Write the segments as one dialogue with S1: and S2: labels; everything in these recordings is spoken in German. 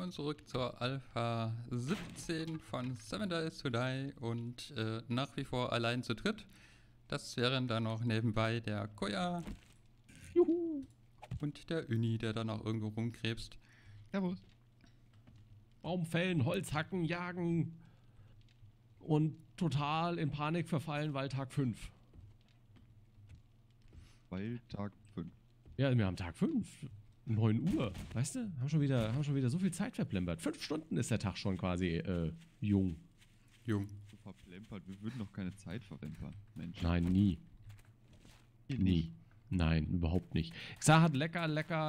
S1: willkommen zurück zur Alpha 17 von 7 Days to Die und nach wie vor allein zu dritt. Das wären dann noch nebenbei der Koya
S2: Juhu.
S1: Und der Uni, der da noch irgendwo rumkrebst.
S2: Servus. Baum fällen, Holz hacken, jagen und total in Panik verfallen, weil Tag 5.
S3: Weil Tag 5.
S2: Ja, wir haben Tag 5. 9 Uhr, weißt du? Haben schon wieder so viel Zeit verplempert. 5 Stunden ist der Tag schon quasi jung.
S1: Jung.
S3: So verplempert, wir würden doch keine Zeit verplempern, Mensch.
S2: Nein, nie.
S3: Hier
S2: Nie.
S3: nicht.
S2: Nein, überhaupt nicht. Xa hat lecker.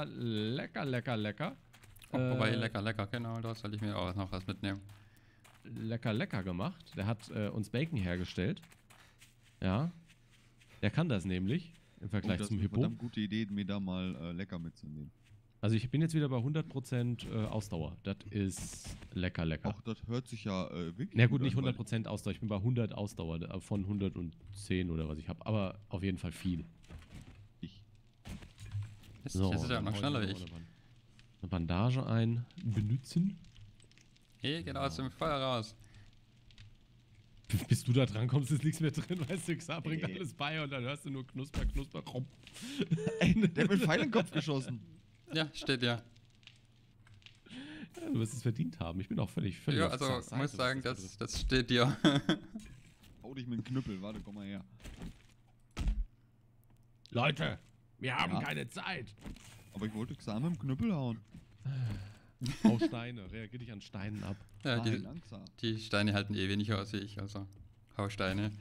S1: Wobei, lecker, genau, da soll ich mir auch noch was mitnehmen.
S2: Lecker gemacht. Der hat uns Bacon hergestellt. Ja. Der kann das nämlich im Vergleich
S3: das
S2: zum
S3: ist eine
S2: Hippo.
S3: verdammt gute Idee, mir da mal lecker mitzunehmen.
S2: Also ich bin jetzt wieder bei 100% Ausdauer. Das ist lecker.
S3: Ach, das hört sich ja wirklich
S2: Na gut,
S3: an,
S2: nicht
S3: weil
S2: 100% Ausdauer. Ich bin bei 100 Ausdauer von 110 oder was ich habe. Aber auf jeden Fall viel.
S3: ich.
S1: Jetzt ist er
S2: dann
S1: noch
S2: hau
S1: schneller
S2: mir
S1: wie
S2: noch
S1: ich.
S2: eine Bandage ein. Benutzen.
S1: Hey, geht aus dem Feuer raus.
S2: Bis du da dran kommst, ist nichts mehr drin, weißt du, Xa bringt alles bei und dann hörst du nur Knusper rum.
S3: Ey, der hat mir einen Pfeil in den Kopf geschossen.
S1: Ja, steht ja.
S2: Ja, du wirst es verdient haben. Ich bin auch völlig
S1: Ja,
S2: auf
S1: also
S2: Xas Seite,
S1: muss
S2: was
S1: sagen,
S2: das
S1: das
S2: betrifft.
S1: steht dir.
S3: Hau dich mit dem Knüppel, warte, komm mal her.
S2: Leute, wir haben
S3: Ja?
S2: keine Zeit.
S3: Aber ich wollte Xa mit dem Knüppel hauen.
S2: Hau Steine, reagier dich an Steinen ab.
S1: Ja,
S3: Nein, Xa.
S1: die Steine halten eh weniger aus wie ich, also hau Steine.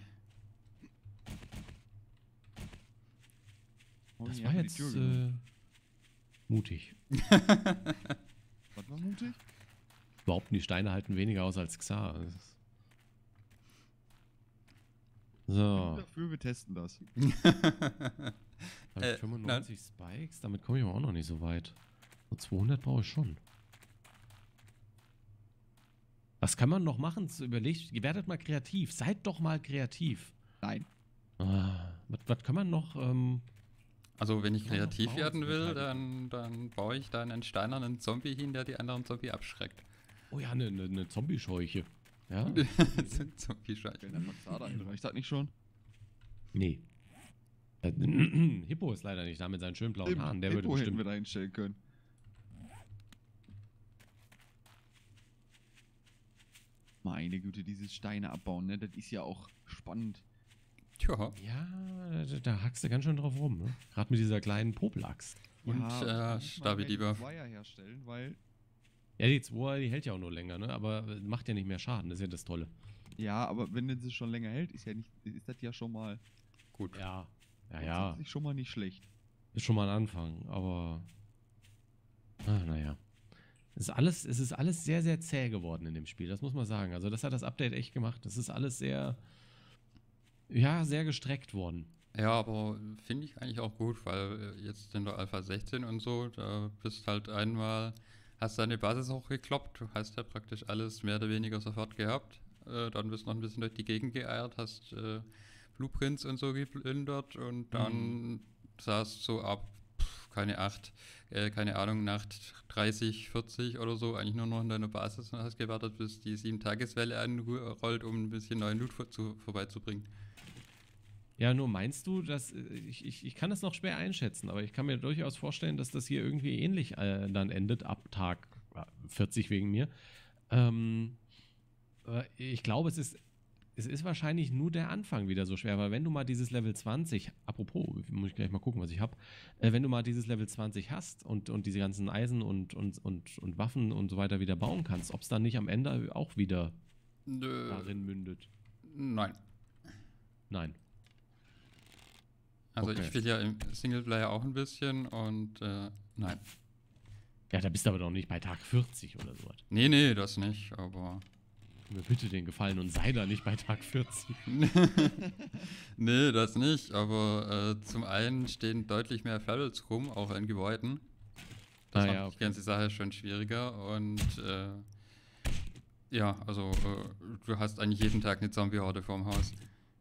S3: Hau
S2: Das
S3: mich
S2: war
S3: einfach die
S2: jetzt
S3: Tür genommen.
S2: mutig.
S3: Was war mutig?
S2: Behaupten, die Steine halten weniger aus als Xa. Das ist- So,
S3: Dafür, wir testen das.
S2: habe ich 95 Spikes? Damit komme ich aber auch noch nicht so weit. So 200 brauche ich schon. Was kann man noch machen? Überlegt, werdet mal kreativ. Seid doch mal kreativ.
S3: Nein.
S2: Was kann man noch?
S1: Also wenn ich
S2: Ja,
S1: kreativ
S2: bauen
S1: werden
S2: Sie
S1: will,
S2: halt.
S1: dann baue ich da einen steinernen Zombie hin, der die anderen Zombie abschreckt.
S2: Oh ja, eine Zombie-Scheuche. Ja?
S1: Zombie-Scheiße.
S3: Wenn einfach Xa da ein, reicht das nicht schon?
S2: Nee. Hippo ist leider nicht da mit seinen schönen blauen Haaren. Der würde
S3: Hippo hätten wir
S2: bestimmt.
S3: da hinstellen können. Meine Güte, dieses Steine abbauen, ne? Das ist ja auch spannend.
S1: Tja.
S2: Ja, da hackst du ganz schön drauf rum, ne? Gerade mit dieser kleinen Popelaxt.
S1: Und
S3: da muss man
S1: Stabi
S3: gleich
S1: lieber.
S3: Zweier herstellen, weil.
S2: Ja, die 2, die hält ja auch nur länger, ne? Aber macht ja nicht mehr Schaden, das ist ja das Tolle.
S3: Ja, aber wenn sie schon länger hält, ist das ja schon mal.
S1: Gut.
S2: Ja. Ja,
S3: grundsätzlich schon mal nicht schlecht.
S2: ist schon mal ein Anfang, aber. Naja. Es ist alles sehr, sehr zäh geworden in dem Spiel, das muss man sagen. Also, das hat das Update echt gemacht. Das ist alles sehr. Ja, sehr gestreckt worden.
S1: Ja, aber finde ich eigentlich auch gut, weil jetzt in der Alpha 16 und so, da bist halt einmal, hast deine Basis hochgekloppt, du hast ja praktisch alles mehr oder weniger sofort gehabt. Dann bist du noch ein bisschen durch die Gegend geeiert, hast Blueprints und so geplündert und dann saß so ab, keine Ahnung, Nacht 30, 40 oder so, eigentlich nur noch in deiner Basis und hast gewartet, bis die 7-Tageswelle anrollt, um ein bisschen neuen Loot vorbeizubringen.
S2: Ja, nur meinst du, dass ich kann das noch schwer einschätzen, aber ich kann mir durchaus vorstellen, dass das hier irgendwie ähnlich dann endet, ab Tag 40 wegen mir. Ich glaube, es ist wahrscheinlich nur der Anfang wieder so schwer, weil wenn du mal dieses Level 20, apropos, muss ich gleich mal gucken, was ich habe, wenn du mal dieses Level 20 hast und diese ganzen Eisen und Waffen und so weiter wieder bauen kannst, ob es dann nicht am Ende auch wieder darin mündet.
S1: Nein.
S2: Nein.
S1: Also
S2: Okay.
S1: ich spiele ja im Singleplayer auch ein bisschen und nein.
S2: Ja, da bist du aber doch nicht bei Tag 40 oder sowas.
S1: Nee, das nicht, aber...
S2: Tu mir bitte den Gefallen und sei da nicht bei Tag 40.
S1: Nee, das nicht, aber zum einen stehen deutlich mehr Levels rum, auch in Gebäuden. Das macht
S2: ja,
S1: die ganze Sache schon schwieriger und ja, also du hast eigentlich jeden Tag eine Zombie-Horde vorm Haus.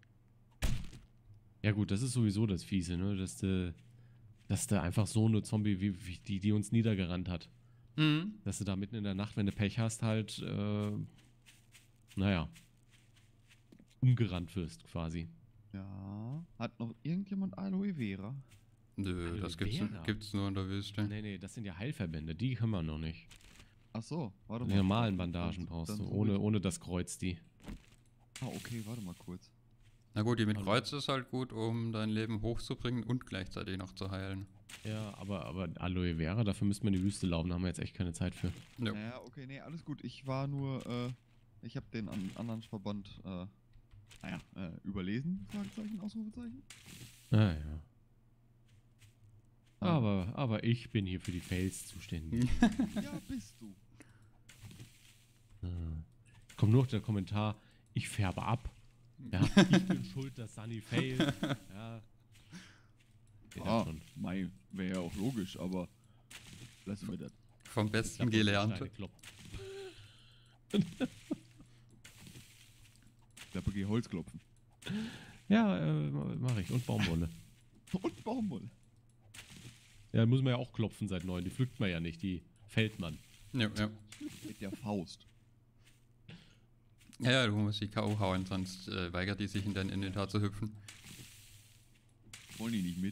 S2: Ja gut, das ist sowieso das Fiese, ne? Dass du einfach so eine Zombie wie die uns niedergerannt hat.
S1: Mhm.
S2: Dass du da mitten in der Nacht, wenn du Pech hast, halt, naja, umgerannt wirst quasi.
S3: Ja. Hat noch irgendjemand Aloe Vera?
S1: Nö,
S2: Aloe
S1: das
S2: Vera?
S1: gibt's nur in der Wüste.
S2: Nee, das sind ja Heilverbände, die können wir noch nicht.
S3: Ach so, warte
S2: Die
S3: mal.
S2: normalen Bandagen brauchst du, ohne das Kreuz die.
S3: Okay, warte mal kurz.
S1: Na gut, die mit
S2: Hallo.
S1: Kreuz ist halt gut, um dein Leben hochzubringen und gleichzeitig noch zu heilen.
S2: Ja, aber Aloe Vera, dafür müsste man in die Wüste laufen, da haben wir jetzt echt keine Zeit für.
S1: Ja.
S3: Naja, okay, nee, alles gut. Ich war nur, ich habe den anderen Verband, überlesen? Fragezeichen, Ausrufezeichen?
S2: Ah ja. Aber ich bin hier für die Fails zuständig.
S3: Ja, bist du.
S2: Kommt nur noch der Kommentar, ich färbe ab. Ja, ich bin schuld, dass Sunny failt. Ja. Geht das schon.
S3: Mei, wäre ja auch logisch, aber lassen wir das.
S1: Vom Besten
S2: Steine
S1: gelernt.
S2: kloppen.
S3: Klappe, geh Holz klopfen.
S2: Ja, mache ich. Und Baumwolle.
S3: Und Baumwolle.
S2: Ja, muss man ja auch klopfen seit 9. Die pflückt man ja nicht, die fällt man.
S1: Ja.
S3: Mit der Faust.
S1: Ja, du musst die K.O. hauen, sonst weigert die sich in dein Inventar zu hüpfen.
S3: Wollen die nicht mit?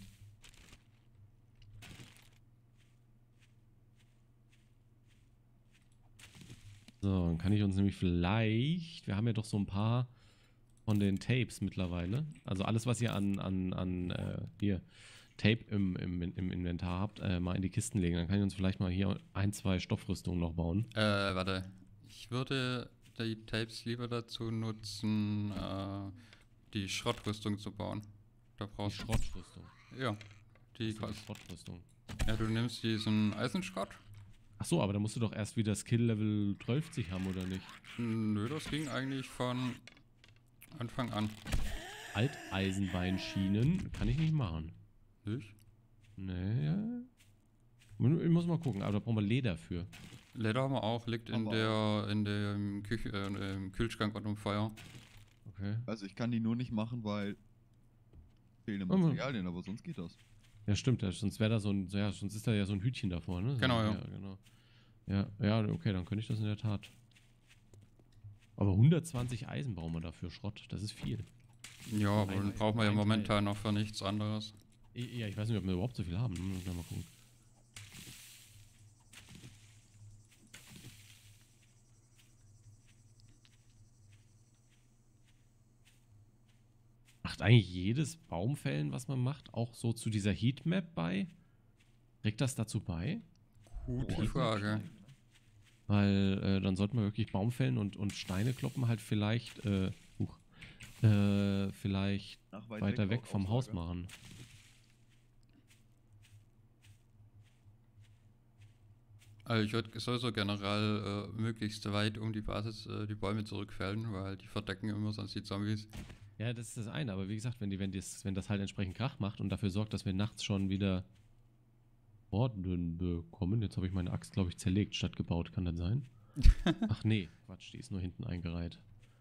S2: So, dann kann ich uns nämlich vielleicht, wir haben ja doch so ein paar von den Tapes mittlerweile. Also alles, was ihr an hier Tape im Inventar habt, mal in die Kisten legen. Dann kann ich uns vielleicht mal hier 1, 2 Stoffrüstungen noch bauen.
S1: Warte. Ich würde die Tapes lieber dazu nutzen, die Schrottrüstung zu bauen. Da
S2: Die
S1: brauchst du.
S2: Schrottrüstung.
S1: Ja.
S2: Die Schrottrüstung.
S1: Ja, du nimmst diesen Eisenschrott.
S2: Ach so, aber da musst du doch erst wieder Skill-Level 12 haben, oder nicht?
S1: Nö, das ging eigentlich von Anfang an.
S2: Alteisenbeinschienen kann ich nicht machen.
S1: Nicht?
S2: Nee, ja. Ich muss mal gucken, aber da brauchen wir Leder für.
S1: Leder haben wir auch, liegt in dem im Kühlschrank und im Feuer.
S2: Okay.
S3: Also ich kann die nur nicht machen, weil fehlende
S2: Oh,
S3: Materialien, aber sonst geht das.
S2: Ja, stimmt, ja, sonst wäre da so ein, ja, sonst ist da ja so ein Hütchen davor, ne? So,
S1: Genau, ja.
S2: Genau. Ja, okay, dann könnte ich das in der Tat. Aber 120 Eisen brauchen wir dafür, Schrott, das ist viel.
S1: Ja, aber
S2: Ein-
S1: dann brauchen wir ja
S2: ein Teil.
S1: momentan noch für nichts anderes.
S2: Ja, ich weiß nicht, ob wir überhaupt so viel haben. Müssen wir mal gucken. Macht eigentlich jedes Baumfällen, was man macht, auch so zu dieser Heatmap bei? Trägt das dazu bei?
S1: Gute Frage.
S2: Weil dann sollten wir wirklich Baumfällen und Steine kloppen halt vielleicht, vielleicht
S3: Ach,
S2: weiter weg vom Haus
S3: Auslage.
S2: machen.
S1: Also ich würde sowieso generell möglichst weit um die Basis die Bäume zurückfällen, weil die verdecken immer sonst die Zombies.
S2: Ja, das ist das eine, aber wie gesagt, wenn das halt entsprechend Krach macht und dafür sorgt, dass wir nachts schon wieder Orden bekommen. Jetzt habe ich meine Axt, glaube ich, zerlegt statt gebaut, kann das sein? Ach nee, Quatsch, die ist nur hinten eingereiht.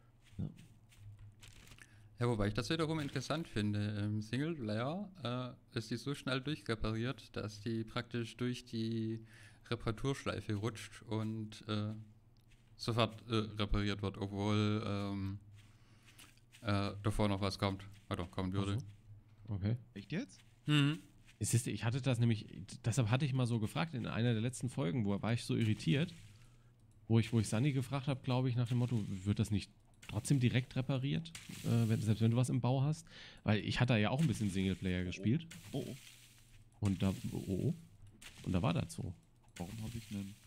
S1: Ja, wobei ich das wiederum interessant finde. Im Singleplayer ist die so schnell durchrepariert, dass die praktisch durch die Reparaturschleife rutscht und sofort repariert wird, obwohl davor noch was kommt. Oder kommen würde.
S2: Ach so. Okay.
S3: Echt jetzt?
S1: Mhm.
S2: Ich hatte das nämlich, deshalb hatte ich mal so gefragt, in einer der letzten Folgen, wo war ich so irritiert, wo ich Sunny gefragt habe, glaube ich, nach dem Motto, wird das nicht trotzdem direkt repariert, selbst wenn du was im Bau hast? Weil ich hatte ja auch ein bisschen Singleplayer gespielt
S3: Oh.
S2: und da war das so.
S3: Warum habe ich einen...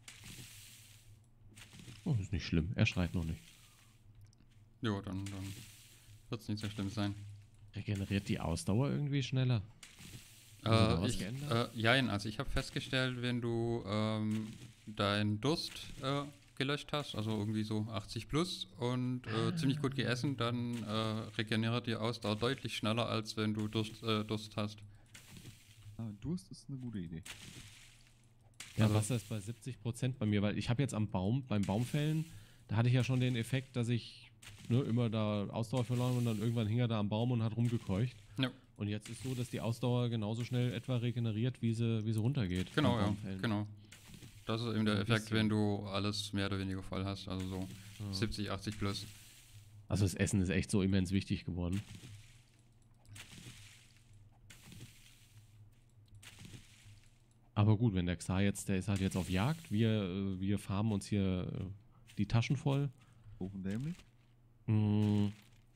S2: Oh, ist nicht schlimm, er schreit noch nicht.
S1: Jo, dann wird es nicht so schlimm sein.
S2: Regeneriert die Ausdauer irgendwie schneller? Haben sie da was geändert?
S1: Jein, also ich habe festgestellt, wenn du deinen Durst gelöscht hast, also irgendwie so 80 plus und ziemlich gut gegessen, dann regeneriert die Ausdauer deutlich schneller, als wenn du Durst hast.
S3: Durst ist eine gute Idee.
S2: Ja,
S1: Also-
S2: Wasser ist bei 70% bei mir, weil ich habe jetzt beim Baumfällen, da hatte ich ja schon den Effekt, dass ich immer da Ausdauer verloren und dann irgendwann hing er da am Baum und hat rumgekeucht.
S1: Ja.
S2: Und jetzt ist so, dass die Ausdauer genauso schnell etwa regeneriert, wie sie runtergeht.
S1: Genau,
S2: beim
S1: ja,
S2: Baumfällen.
S1: genau. Das ist eben der
S2: Ein
S1: Effekt,
S2: bisschen.
S1: wenn du alles mehr oder weniger voll hast. Also so
S2: Ja.
S1: 70, 80 plus.
S2: Also das Essen ist echt so immens wichtig geworden. Aber gut, wenn der Xar jetzt, der ist halt jetzt auf Jagd. Wir farmen uns hier die Taschen voll.
S3: Hochendämlich.
S2: Mm,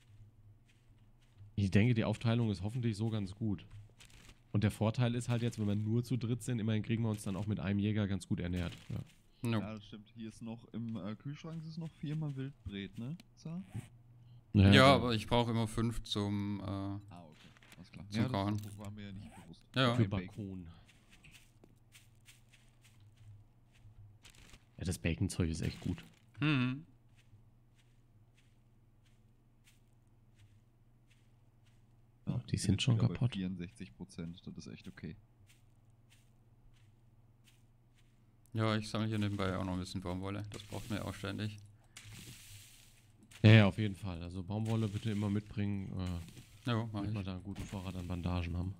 S2: Ich denke, die Aufteilung ist hoffentlich so ganz gut. Und der Vorteil ist halt jetzt, wenn wir nur zu dritt sind, immerhin kriegen wir uns dann auch mit einem Jäger ganz gut ernährt. Ja.
S1: No.
S3: Ja, das stimmt. Hier ist noch im Kühlschrank ist noch 4-mal Wildbret, ne? Zar?
S1: Ja,
S2: also-
S1: aber ich brauche immer 5 zum.
S3: Ah, okay. Alles klar.
S1: Zum Kochen.
S3: Das war mir ja nicht bewusst.
S1: Ja.
S2: Für
S3: Okay,
S2: Bacon. Ja, das Bacon-Zeug ist echt gut.
S1: Hm.
S2: Ja, die
S3: wir
S2: sind
S3: jetzt
S2: schon
S3: wieder bei
S2: kaputt.
S3: 64%, das ist echt okay.
S1: Ja, ich sammle hier nebenbei auch noch ein bisschen Baumwolle. Das braucht man ja auch ständig.
S2: Ja, auf jeden Fall. Also Baumwolle bitte immer mitbringen,
S1: Ja, mach
S2: damit wir
S1: ich.
S2: da einen guten Vorrat an Bandagen haben.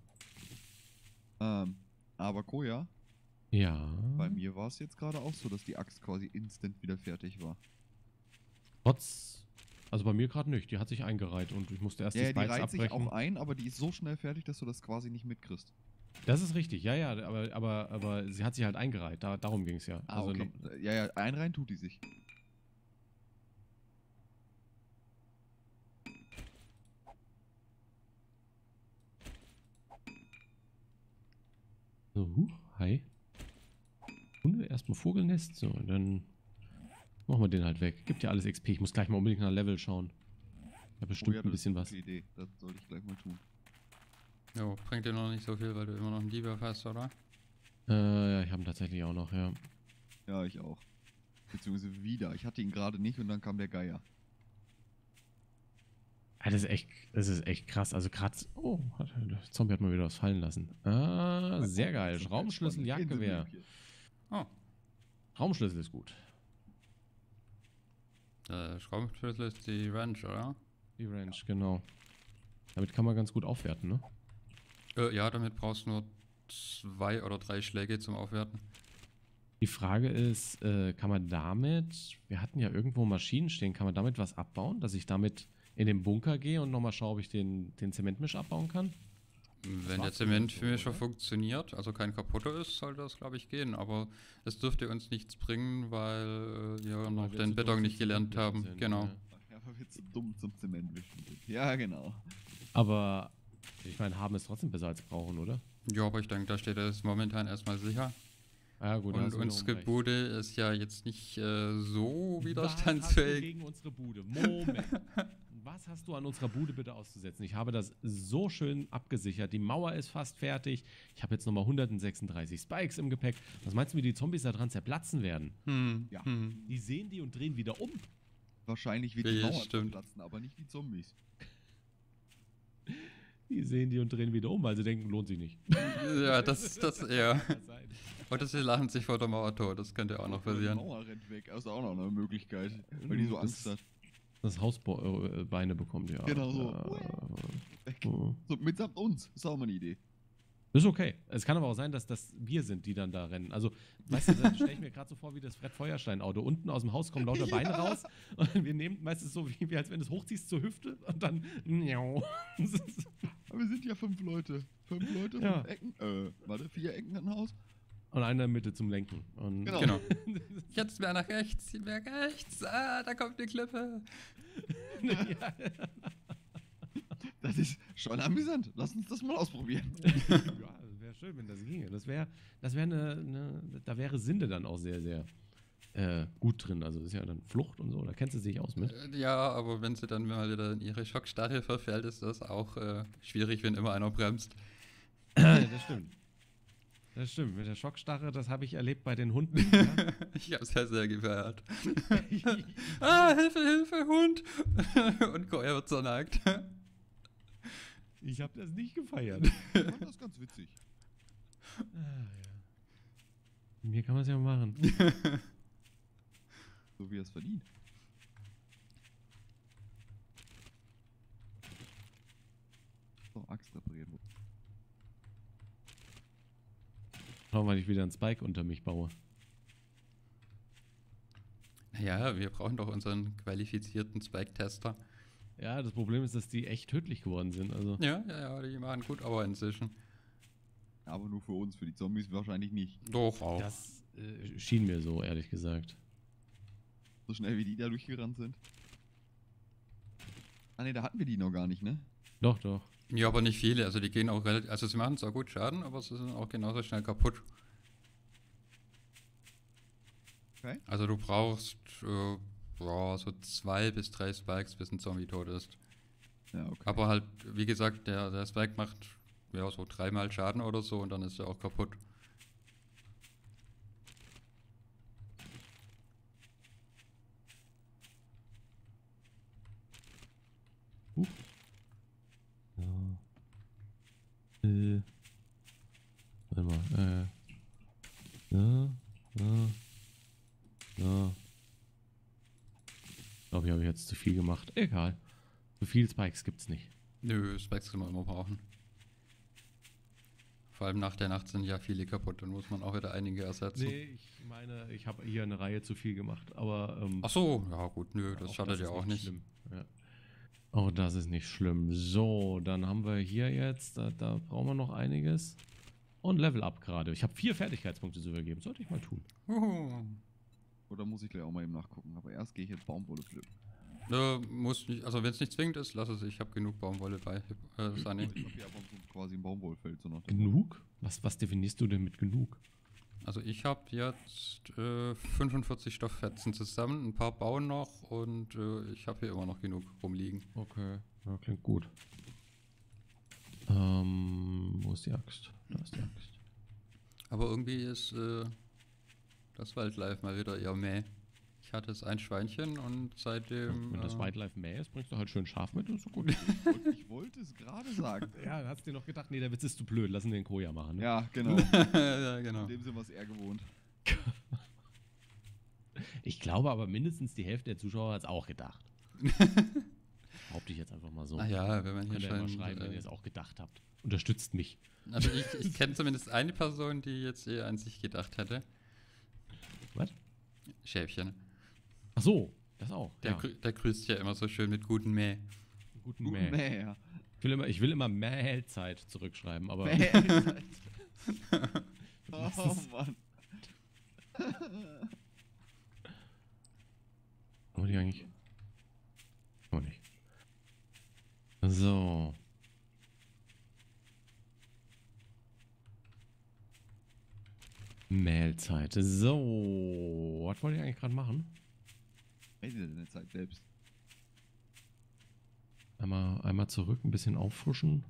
S3: Aber Koja,
S2: Ja.
S3: bei mir war es jetzt gerade auch so, dass die Axt quasi instant wieder fertig war.
S2: Also bei mir gerade nicht. Die hat sich eingereiht und ich musste erst
S3: Ja,
S2: die
S3: ja, die
S2: Spikes
S3: reiht sich
S2: abbrechen.
S3: auch ein, aber die ist so schnell fertig, dass du das quasi nicht mitkriegst.
S2: Das ist richtig, ja, ja, aber sie hat sich halt eingereiht. Darum ging es ja.
S3: Ah, okay. Ja, ja, einreihen tut die sich.
S2: So, hi. Hunde, erstmal Vogelnest. So, und dann machen wir den halt weg. Gibt ja alles XP. Ich muss gleich mal unbedingt nach Level schauen. Ja, bestimmt
S3: Oh ja,
S2: ein bisschen
S3: das
S2: was.
S3: ist eine gute Idee. Das sollte ich gleich mal tun.
S1: Jo, bringt dir noch nicht so viel, weil du immer noch einen Debuff hast, oder?
S2: Ja, ich habe ihn tatsächlich auch noch, ja.
S3: Ja, ich auch. Beziehungsweise wieder. Ich hatte ihn gerade nicht und dann kam der Geier.
S2: Ja, das ist echt krass. Also gerade, oh, der Zombie hat mal wieder was fallen lassen. Ah, sehr geil. Schraubenschlüssel, Jagdgewehr.
S1: Oh,
S2: Schraubenschlüssel ist gut.
S1: der Schraubenschlüssel ist die Ranch, oder?
S2: Die Range, genau. Damit kann man ganz gut aufwerten, ne?
S1: Ja, damit brauchst du nur 2 oder 3 Schläge zum Aufwerten.
S2: Die Frage ist, kann man damit, wir hatten ja irgendwo Maschinen stehen, kann man damit was abbauen, dass ich damit in den Bunker gehe und nochmal schaue, ob ich den Zementmisch abbauen kann?
S1: Wenn der
S2: Schwarz
S1: Zementmischer
S2: oder?
S1: funktioniert, also kein kaputter ist, sollte das, glaube ich, gehen. Aber es dürfte uns nichts bringen, weil wir noch
S2: wir
S1: den
S2: zu
S1: Beton
S2: dumm
S1: nicht
S2: zum
S1: gelernt haben.
S2: Zementmischen sind,
S1: Genau.
S2: ja.
S3: Ja, weil wir zu dumm zum Zementwischen sind. Ja, genau.
S2: Aber ich meine, haben ist trotzdem besser als brauchen, oder?
S1: Ja, aber ich denke, da steht es momentan erstmal sicher.
S2: Ja, gut. da
S1: Und
S2: hast du
S1: unsere
S2: wiederum recht.
S1: Bude ist ja jetzt nicht so
S2: Was hast du
S1: widerstandsfähig.
S2: gegen unsere Bude? Moment. Was hast du an unserer Bude bitte auszusetzen? Ich habe das so schön abgesichert. Die Mauer ist fast fertig. Ich habe jetzt nochmal 136 Spikes im Gepäck. Was meinst du, wie die Zombies da dran zerplatzen werden?
S3: Ja.
S2: Die sehen die und drehen wieder um.
S3: Wahrscheinlich wird die
S1: Ja,
S3: Mauer
S1: stimmt.
S3: platzen, aber nicht die Zombies.
S2: Die sehen die und drehen wieder um, weil sie denken, lohnt sich nicht.
S1: Ja, das ja.
S2: Kann sein.
S1: Oder sie lachen sich vor der Mauer tot, das könnte auch noch
S3: Die
S1: passieren.
S3: Mauer rennt weg. Das ist auch noch eine Möglichkeit, weil die so
S2: Das-
S3: Angst hat.
S2: Das Hausbeine bekommt, ja.
S3: Genau so. Weg.
S2: Ja.
S3: So, mitsamt uns. Ist auch mal eine Idee.
S2: Ist okay. Es kann aber auch sein, dass das wir sind, die dann da rennen. Also, weißt du, das stelle ich mir gerade so vor wie das Fred Feuerstein-Auto. Unten aus dem Haus kommen lauter Beine
S3: Ja.
S2: raus und wir nehmen meistens so, wie als wenn du es hochziehst zur Hüfte und dann.
S3: Aber wir sind ja 5 Leute. 5 Leute, 5
S2: Ja.
S3: Ecken. Warte, 4 Ecken hat ein Haus.
S2: Und einer in der Mitte zum Lenken. Und
S3: Genau.
S1: Genau. Jetzt mehr nach rechts, mehr rechts. Ah, da kommt die Klippe.
S2: ja.
S3: Das ist schon amüsant. Lass uns das mal ausprobieren.
S2: Ja, wäre schön, wenn das ginge. Das wäre da wäre Sinde dann auch sehr, sehr gut drin. Also das ist ja dann Flucht und so, da kennt sie sich aus mit.
S1: Ja, aber wenn sie dann mal wieder in ihre Schockstarre verfällt, ist das auch schwierig, wenn immer einer bremst.
S2: Das stimmt. Das stimmt. Mit der Schockstarre, das habe ich erlebt bei den Hunden. Ja.
S1: Ich habe es ja sehr gefeiert. Ah, Hilfe, Hilfe, Hund! Und Koya wird zernagt.
S2: Ich habe das nicht gefeiert.
S3: Ich fand das ganz witzig.
S2: Mir kann man es ja machen.
S3: So wie er es verdient. So, Axt repariert wurde.
S2: Schauen, weil ich wieder einen Spike unter mich baue.
S1: Ja, wir brauchen doch unseren qualifizierten Spike-Tester.
S2: Ja, das Problem ist, dass die echt tödlich geworden sind. Also,
S1: Ja, die machen gut, aber inzwischen.
S3: Aber nur für uns, für die Zombies wahrscheinlich nicht.
S1: Doch auch.
S2: das schien mir so, ehrlich gesagt.
S3: So schnell wie die da durchgerannt sind. Ah ne, da hatten wir die noch gar nicht, ne?
S2: Doch, doch.
S1: Ja, aber nicht viele. Also die gehen auch relativ. Also sie machen zwar gut Schaden, aber sie sind auch genauso schnell kaputt.
S3: Okay.
S1: Also du brauchst so 2 bis 3 Spikes, bis ein Zombie tot ist.
S3: Ja, okay.
S1: Aber halt, wie gesagt, der Spike macht ja so 3-mal Schaden oder so und dann ist er auch kaputt.
S2: Ja. Warte mal. Ja. Ich glaube, ich habe jetzt zu viel gemacht. Egal. Zu viel Spikes gibt's nicht.
S1: Nö, Spikes kann man immer brauchen. Vor allem nach der Nacht sind ja viele kaputt, dann muss man auch wieder einige ersetzen.
S2: Nee, ich meine, ich habe hier eine Reihe zu viel gemacht, aber
S1: Ach so, ja gut, nö, das
S2: auch
S1: schadet ja
S2: ist
S1: auch nicht.
S2: schlimm. Ja. Auch das ist nicht schlimm. So, dann haben wir hier jetzt, da brauchen wir noch einiges. Und Level Up gerade. Ich habe 4 Fertigkeitspunkte zu übergeben. Sollte ich mal tun.
S3: Oder muss ich gleich auch mal eben nachgucken. Aber erst gehe ich jetzt Baumwolle pflücken.
S1: Muss nicht, also wenn es nicht zwingend ist, lass es. Ich habe genug Baumwolle bei Sunny.
S3: Ich habe ja aber so quasi ein Baumwollfeld. So nach dem
S2: Genug? Was definierst du denn mit genug?
S1: Also ich habe jetzt 45 Stofffetzen zusammen, ein paar bauen noch und ich habe hier immer noch genug rumliegen.
S2: Okay, ja, klingt gut. Wo ist die Axt? Da ist die Axt.
S1: Aber irgendwie ist das Wildlife mal wieder eher mäh. Ich hatte es ein Schweinchen und seitdem...
S2: Wenn das Wildlife mäh ist, bringst du halt schön Schaf mit, ist so gut.
S3: Ich wollte es gerade sagen.
S2: Ja, hast dir noch gedacht, nee, der Witz ist zu blöd, lassen wir den Koja machen. Ne?
S3: Ja, genau.
S1: ja, genau.
S3: Von dem sind wir es eher gewohnt.
S2: Ich glaube aber mindestens die Hälfte der Zuschauer hat es auch gedacht. Behaupte ich jetzt einfach mal so.
S1: Ah ja, wenn man hier
S2: Könnt ihr ja mal
S1: schon...
S2: schreiben, wenn ihr es auch gedacht habt. Unterstützt mich.
S1: Also ich kenne zumindest eine Person, die jetzt eher an sich gedacht hätte.
S2: Was?
S1: Schäfchen.
S2: Ach so, das auch.
S1: Der grüßt ja immer so schön mit guten Mäh.
S2: Guten
S3: Gut,
S2: Mäh.
S3: nee, ja.
S2: Ich will immer Mähzeit zurückschreiben, aber
S3: Oh Mann.
S2: aber die eigentlich. Aber nicht. So. Mailzeit. So. Was wollte ich eigentlich gerade machen?
S3: Weiß ich denn der Zeit selbst.
S2: Einmal zurück, ein bisschen auffrischen.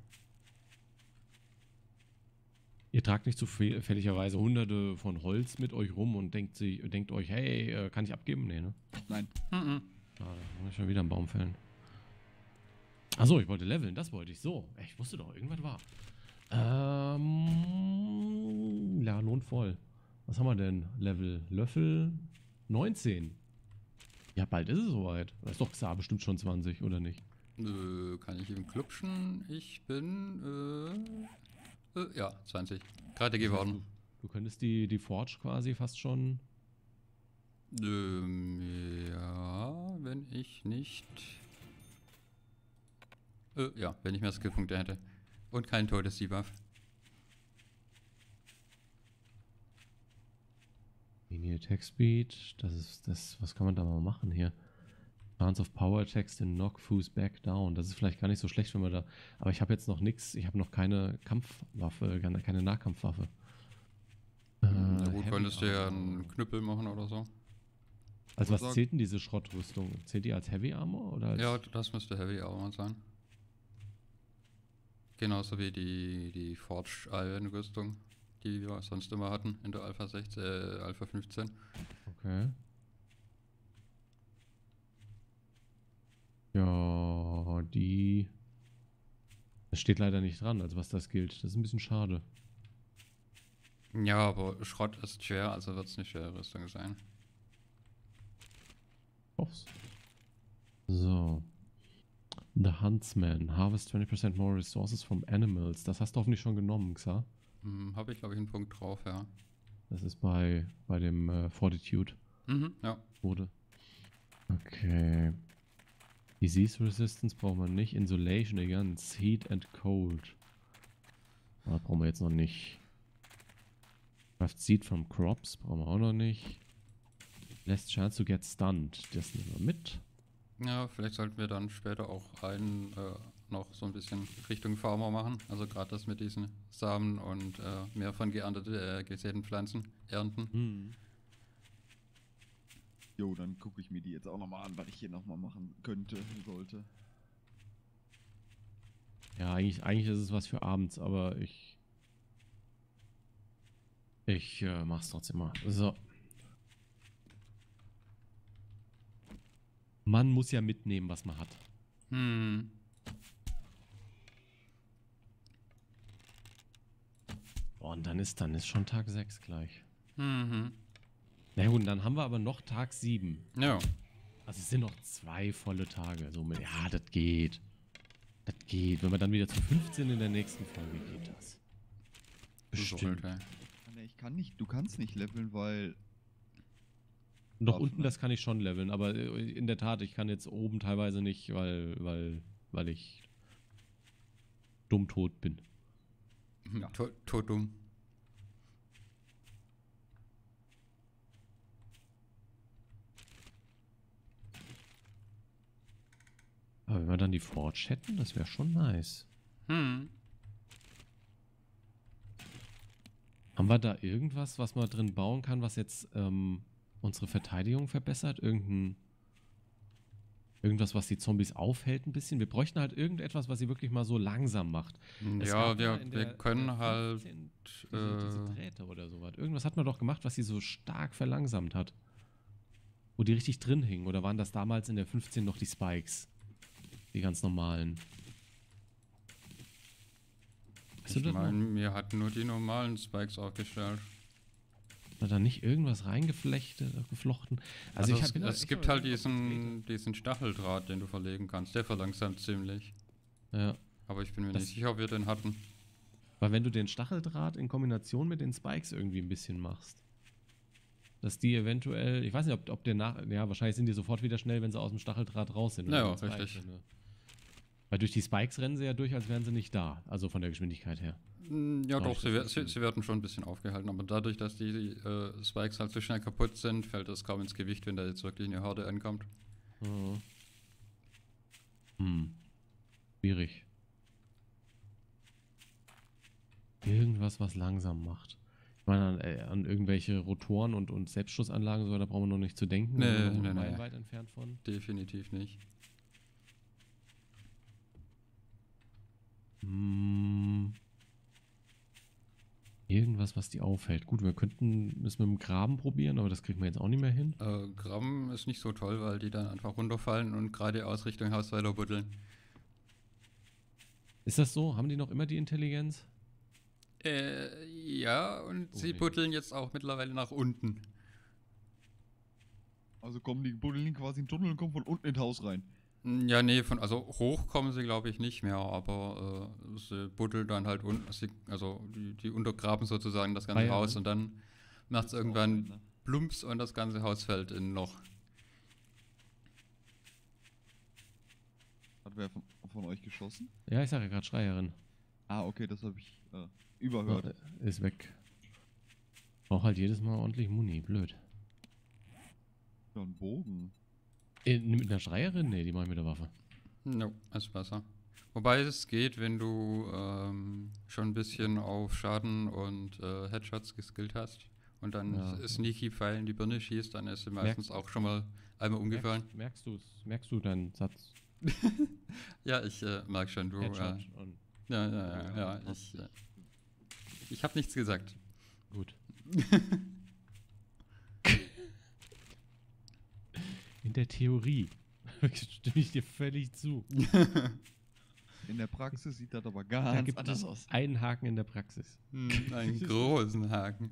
S2: Ihr tragt nicht zufälligerweise hunderte von Holz mit euch rum und denkt euch, hey, kann ich abgeben? Nee, ne?
S3: Nein.
S1: Mhm.
S2: Schade, muss ich schon wieder einen Baum fällen. Achso, ich wollte leveln, das wollte ich. So, ich wusste doch, irgendwas war. Ja, Lohn voll. Was haben wir denn? Level Löffel 19. Ja, bald ist es soweit. Das ist doch klar, bestimmt schon 20, oder nicht?
S1: Kann ich ihm klupschen? Ich bin, ja, 20. Gerade geworden.
S2: Du könntest die Forge quasi fast schon.
S1: Ja, wenn ich nicht... ja, wenn ich mehr Skillpunkte hätte. Und kein Todes-Debuff.
S2: Linie Attack Speed. Das ist das. Was kann man da mal machen hier? Chance of Power Attacks to knock foes back down. Das ist vielleicht gar nicht so schlecht, wenn wir da. Aber ich habe jetzt noch nichts. Ich habe noch keine Kampfwaffe, keine Nahkampfwaffe.
S1: Na gut,
S2: Heavy
S1: könntest du ja
S2: Armor.
S1: einen Knüppel machen oder so.
S2: Also was
S3: Sagen-
S2: zählt denn diese Schrottrüstung? Zählt die als Heavy Armor oder als
S1: Ja, das müsste Heavy Armor sein. Genauso wie die Forged Iron Rüstung, die wir sonst immer hatten in der Alpha 16, Alpha 15.
S2: Okay. Ja, die. Das steht leider nicht dran, als was das gilt. Das ist ein bisschen schade.
S1: Ja, aber Schrott ist schwer, also wird es eine schwere Rüstung sein.
S2: Hoff's. So. The Huntsman. Harvest 20% more resources from animals. Das hast du hoffentlich schon genommen, Xa.
S1: Habe ich, glaube ich, einen Punkt drauf, ja.
S2: Das ist bei dem Fortitude.
S1: Ja.
S2: wurde. Okay. Disease Resistance brauchen wir nicht. Insulation against Heat and Cold. Das brauchen wir jetzt noch nicht. Craft Seed from Crops brauchen wir auch noch nicht. Less chance to get stunned. Das nehmen wir mit.
S1: Ja, vielleicht sollten wir dann später auch noch so ein bisschen Richtung Farmer machen. Also gerade das mit diesen Samen und mehr von gesäten Pflanzen ernten.
S2: Hm.
S3: Jo, dann gucke ich mir die jetzt auch nochmal an, was ich hier nochmal machen könnte, sollte.
S2: Ja, eigentlich ist es was für abends, aber ich mach's trotzdem mal. So. Man muss ja mitnehmen, was man hat.
S1: Hm.
S2: Oh, und dann ist schon Tag 6 gleich.
S1: Mhm.
S2: Na gut, dann haben wir aber noch Tag 7.
S1: Ja.
S2: Also es sind noch 2 volle Tage. So mit, ja, das geht. Das geht. Wenn wir dann wieder zu 15 in der nächsten Folge geht das. Bestimmt.
S1: So, okay.
S3: Nee, ich kann nicht, du kannst nicht leveln, weil...
S2: Noch
S3: Ach,
S2: unten,
S3: ne.
S2: das kann ich schon leveln, aber in der Tat, ich kann jetzt oben teilweise nicht, weil ich dumm tot bin.
S3: Ja.
S1: Totum.
S2: Aber wenn wir dann die Forge hätten, das wäre schon nice.
S1: Hm.
S2: Haben wir da irgendwas, was man drin bauen kann, was jetzt unsere Verteidigung verbessert? Irgendwas, was die Zombies aufhält ein bisschen? Wir bräuchten halt irgendetwas, was sie wirklich mal so langsam macht. Es
S1: Ja,
S2: gab mal in
S1: wir
S2: der
S1: können halt.
S2: 15 diese Drähte oder sowas. Irgendwas hat man doch gemacht, was sie so stark verlangsamt hat. Wo die richtig drin hingen. Oder waren das damals in der 15 noch die Spikes? Die ganz normalen. Weißt du
S1: Ich
S2: das noch?
S1: meine, wir hatten nur die normalen Spikes aufgestellt.
S2: Hat da nicht irgendwas geflochten?
S1: Also
S2: ich bin da
S1: es
S2: echt
S1: gibt
S2: mal
S1: halt
S2: gespannt,
S1: diesen Stacheldraht, den du verlegen kannst. Der verlangsamt ziemlich.
S2: ja.
S1: Aber ich bin mir
S2: Das-
S1: nicht sicher, ob wir den hatten.
S2: Weil wenn du den Stacheldraht in Kombination mit den Spikes irgendwie ein bisschen machst, dass die eventuell, ich weiß nicht, ob der ja, wahrscheinlich sind die sofort wieder schnell, wenn sie aus dem Stacheldraht raus sind.
S1: Ja,
S2: oder mit Spikes,
S1: richtig.
S2: ne? Weil durch die Spikes rennen sie ja durch, als wären sie nicht da. Also von der Geschwindigkeit her.
S1: Ja,
S2: Ja,
S1: doch,
S2: ich weiß nicht.
S1: sie werden schon ein bisschen aufgehalten. Aber dadurch, dass die Spikes halt so schnell kaputt sind, fällt das kaum ins Gewicht, wenn da jetzt wirklich eine Horde ankommt.
S2: Mhm. Schwierig. Irgendwas, was langsam macht. Ich meine, an irgendwelche Rotoren und Selbstschussanlagen, so, da brauchen wir noch nicht zu denken.
S1: Nee,
S2: da sind wir
S1: nee,
S2: noch
S1: nee.
S2: meilenweit entfernt von.
S1: Definitiv nicht.
S2: Irgendwas, was die aufhält. Gut, wir könnten es mit dem Graben probieren, aber das kriegen wir jetzt auch nicht mehr hin.
S1: Gramm ist nicht so toll, weil die dann einfach runterfallen und geradeaus Richtung Haus weiter buddeln.
S2: Ist das so? Haben die noch immer die Intelligenz?
S1: Ja, und sie
S2: nee.
S1: buddeln jetzt auch mittlerweile nach unten.
S3: Also kommen die buddeln quasi in den Tunnel und kommen von unten ins Haus rein.
S1: Ja, nee, also hoch kommen sie glaube ich nicht mehr, aber sie buddeln dann halt unten, die untergraben sozusagen das ganze
S2: Ah ja,
S1: Haus
S2: ne?
S1: und dann macht es
S3: Auch
S1: irgendwann
S3: rein, ne?
S1: Plumps und das ganze Haus fällt in ein Loch.
S3: Hat wer von euch geschossen?
S2: Ja, ich sage ja gerade Schreierin.
S3: Ah, okay, das habe ich überhört.
S2: Ist weg. Braucht halt jedes Mal ordentlich Muni. Blöd.
S3: Ja, ein Bogen.
S2: Mit einer Schreierin? Nee, die mache ich mit der Waffe.
S1: No, ist besser. Wobei es geht, wenn du schon ein bisschen auf Schaden und Headshots geskillt hast und dann
S2: Ja.
S1: Sneaky Pfeil in die Birne schießt, dann ist sie meistens auch schon mal einmal umgefallen.
S2: Merkst du deinen Satz?
S1: Ja, ich mag schon, du.
S2: Headshot und
S1: Ja, ich habe nichts gesagt.
S2: gut. In der Theorie stimme ich dir völlig zu.
S3: In der Praxis sieht das aber
S2: Da
S3: ganz
S2: gibt
S3: anders
S2: es
S3: aus.
S2: einen Haken in der Praxis.
S1: Einen großen Haken.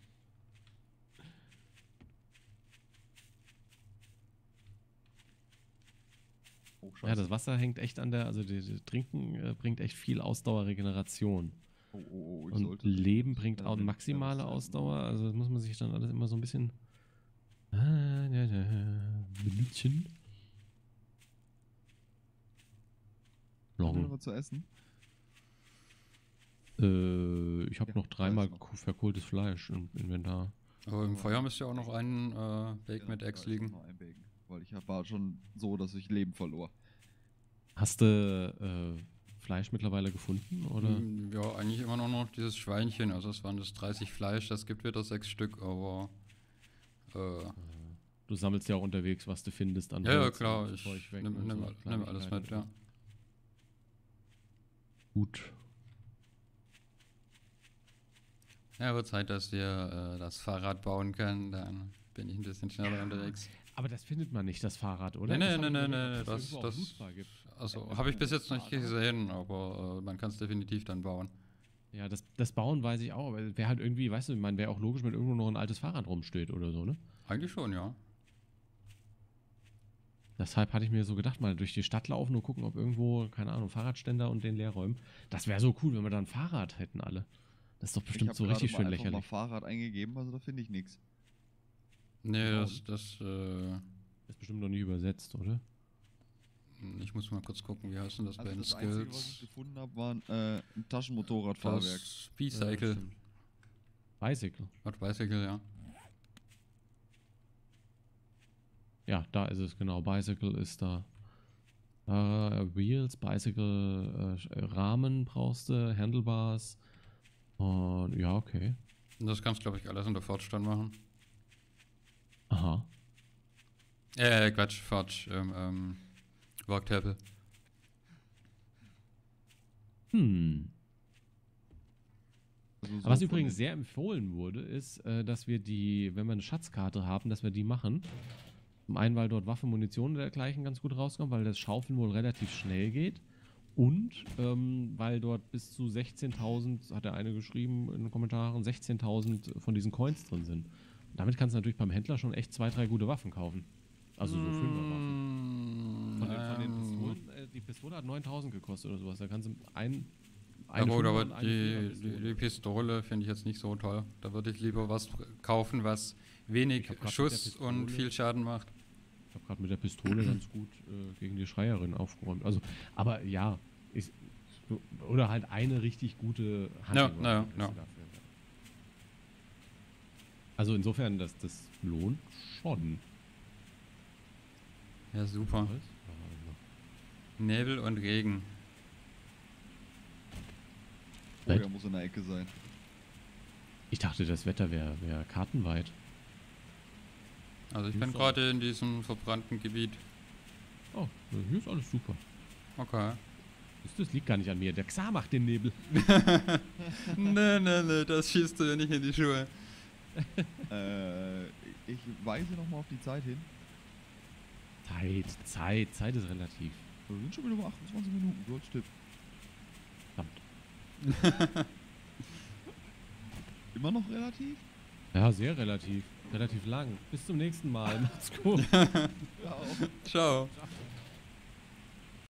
S3: Oh,
S2: Ja,
S3: scheiße.
S2: das Wasser hängt echt an der, also das Trinken bringt echt viel Ausdauerregeneration.
S3: Ich
S2: Und
S3: sollte
S2: Leben bringt auch
S3: wenn-
S2: maximale
S3: wenn es-
S2: Ausdauer, also das muss man sich dann alles immer so ein bisschen. Minütchen.
S3: Haben wir
S2: Noch,
S3: noch was zu essen?
S2: ich habe
S3: Ja,
S2: noch dreimal
S3: da ist noch.
S2: verkohltes Fleisch im Inventar.
S1: Aber im Feuer müsste ja auch noch ein Bake mit
S3: da
S1: Eggs
S3: ist
S1: liegen.
S3: noch ein Bacon. Weil ich war schon so, dass ich Leben verlor.
S2: Hast du Fleisch mittlerweile gefunden? Oder?
S1: Ja, eigentlich immer noch dieses Schweinchen. Also es waren das 30 Fleisch, das gibt wieder 6 Stück, aber
S2: Du sammelst ja auch unterwegs, was du findest an
S1: ja,
S2: Holz
S1: klar,
S2: und
S1: ich
S2: Zeug weg
S1: nimm
S2: und so
S1: alles
S2: Kleinigkeiten.
S1: mit, ja.
S2: Gut.
S1: Ja, wird Zeit, dass wir das Fahrrad bauen können, dann bin ich ein bisschen schneller unterwegs.
S2: Aber das findet man nicht, das Fahrrad, oder?
S1: Nee,
S2: Ich
S1: nee,
S2: hab
S1: nee,
S2: überlegt, ob
S1: nee,
S2: es irgendwo auch lootbar gibt.
S1: also habe ich bis jetzt noch nicht gesehen, aber man kann es definitiv dann bauen.
S2: Ja, das Bauen weiß ich auch, aber wäre halt irgendwie, weißt du, ich meine, wäre auch logisch, wenn irgendwo noch ein altes Fahrrad rumsteht oder so, ne?
S1: Eigentlich schon, ja.
S2: Deshalb hatte ich mir so gedacht, mal durch die Stadt laufen und gucken, ob irgendwo, keine Ahnung, Fahrradständer und den leer räumen. Das wäre so cool, wenn wir da ein Fahrrad hätten alle. Das ist doch
S3: Ich
S2: bestimmt
S3: habe
S2: so
S3: gerade
S2: richtig
S3: mal
S2: schön
S3: einfach mal
S2: lächerlich.
S3: Fahrrad eingegeben, also da finde ich nichts.
S1: Nee,
S2: Bauen. Ist bestimmt noch nicht übersetzt, oder?
S1: ich muss mal kurz gucken, wie heißt denn das bei
S3: Also
S1: den
S3: das Einzige, was ich
S1: Skills?
S3: gefunden habe, war ein Taschenmotorradfahrwerk.
S1: Das Bicycle.
S2: stimmt. Bicycle.
S1: Bicycle, ja.
S2: Ja, da ist es, genau. Bicycle ist da. Wheels, Bicycle, Rahmen brauchst du, Handlebars. Und ja, okay.
S1: Und das kannst glaube ich alles in der Fortstand machen.
S2: Aha.
S1: Quatsch, Forge, Worktable.
S3: Also so
S2: Was
S3: von
S2: übrigens
S3: den-
S2: sehr empfohlen wurde, ist, dass wir die, wenn wir eine Schatzkarte haben, dass wir die machen. Zum einen, weil dort Waffe, Munition und dergleichen ganz gut rauskommt, weil das Schaufeln wohl relativ schnell geht. Und weil dort bis zu 16.000, hat der eine geschrieben in den Kommentaren, 16.000 von diesen Coins drin sind. Und damit kannst du natürlich beim Händler schon echt 2, 3 gute Waffen kaufen. Also so Fünferwaffen. Von den Pistolen, die Pistole hat 9.000 gekostet oder sowas. Da kannst du eine
S1: Ja gut,
S2: Fünfer
S1: aber
S2: und eine
S1: die
S2: Viererpistole.
S1: Pistole finde ich jetzt nicht so toll. Da würde ich lieber was kaufen, was wenig
S2: Ich hab grad mit
S1: Schuss
S2: der
S1: und
S2: Pistole-
S1: viel Schaden macht.
S2: Ich habe gerade mit der Pistole ganz gut gegen die Schreierin aufgeräumt. Also, aber ja, oder halt eine richtig gute Hunting-Waffe
S1: ja,
S2: ist
S1: ja.
S2: dafür. Also insofern, das lohnt schon.
S1: Ja, super. Nebel und Regen.
S3: Oh, der muss in der Ecke sein.
S2: Ich dachte, das Wetter wäre kartenweit.
S1: Also ich
S2: Muss
S1: bin
S2: sein.
S1: gerade in diesem verbrannten Gebiet.
S2: Oh, hier ist alles super.
S1: Okay.
S2: Das liegt gar nicht an mir. Der Xar macht den Nebel.
S1: Nee, das schießt du ja nicht in die Schuhe.
S3: Ich weise nochmal auf die Zeit hin.
S2: Zeit ist relativ.
S3: Wir sind schon wieder über 28 Minuten, Goldstipp.
S2: Verdammt.
S3: Immer noch relativ?
S2: Ja, sehr relativ. Relativ lang. Bis zum nächsten Mal. Macht's gut.
S3: Ja, auch.
S1: Ciao.
S2: Ciao.